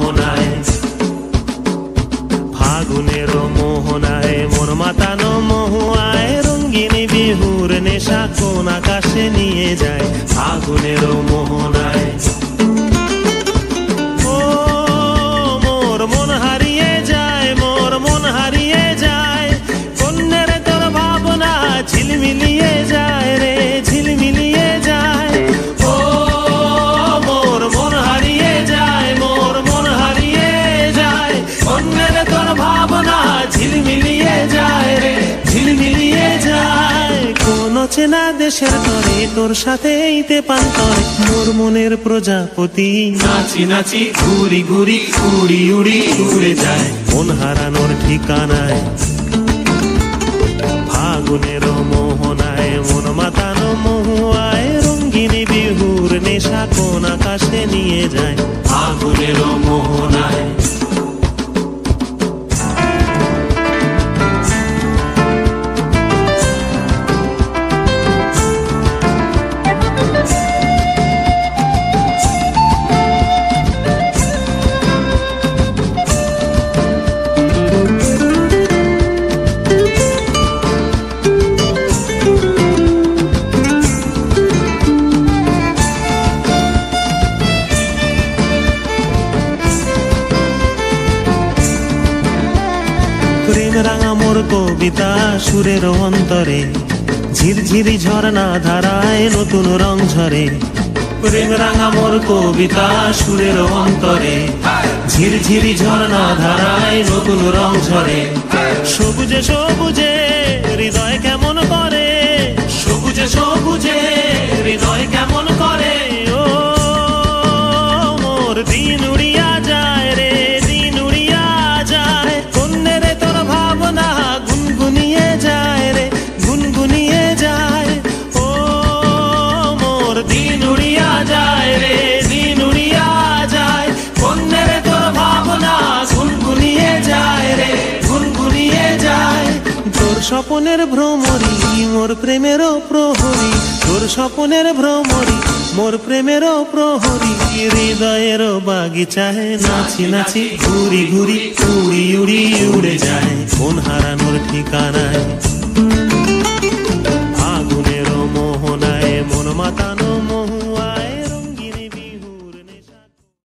মোহনায়, ফাগুনের মোহনায় মন মাতানো মহুয়ায়, রঙিন বিহুর নেশা কোন আকাশে নিয়ে যায় ফাগুনের মোহনায়। ও মোর মন হারিয়ে যায়, মোর মন হারিয়ে যায়, কন্যের তোর ভাবনা ঝিলমিলিয়ে যায় রে, ঝিলমিলিয়ে যায়। ও মোর মন হারিয়ে যায়, মোর মন হারিয়ে যায়, কন্যের তোর ভাবনা ঝিলমিলিয়ে যায় রে, ঝিলমিলিয়ে যায়। কোন চেনা দেশের তরে তোর সাথে এইতে পান্তরে, মোর মনের প্রজাপতি নাচি নাচি ঘুরি ঘুরি উড়ি উড়ি উড়ে যায় মন হারানোর ঠিকানায়। ফাগুনের মোহনায় মন মাতানো মহুয়ায়, রঙিন বিহুর নেশা কোন আকাশে নিয়ে যায় ফাগুনের মোহনায়। প্রেম রাঙা মোর কবিতা সুরের অন্তরে, ঝিরঝিরি ঝর্ণা ধারায় নতুন রং ঝরে। প্রেম রাঙা মোর কবিতা সুরের অন্তরে, ঝিরঝিরি ঝর্ণা ধারায় নতুন রং ঝরে। সবুজে সবুজে হৃদয় কেমন করে, সবুজে সবুজে হৃদয় কেমন করে। ও মোর দিন উড়িয়া যায় রে, দিন উড়িয়া যায়, কন্যের তোর ভাবনা গুনগুনিয়ে যায় রে, গুনগুনিয়ে যায়। ও মোর দিন উড়িয়া যায় রে, দিন উড়িয়া যায়, কন্যের তোর ভাবনা গুনগুনিয়ে যায় রে, গুনগুনিয়ে যায়। তোর স্বপনের ভ্রমরি মোর প্রেমেরও প্রহরী, তোর স্বপনের ভ্রমরি মোর প্রেমেরও প্রহরী, হৃদয়ের বাগিচায় নাচি নাচি ঘুরি ঘুরি উড়ি উড়ি উড়ে যায় মন হারানোর ঠিকানা।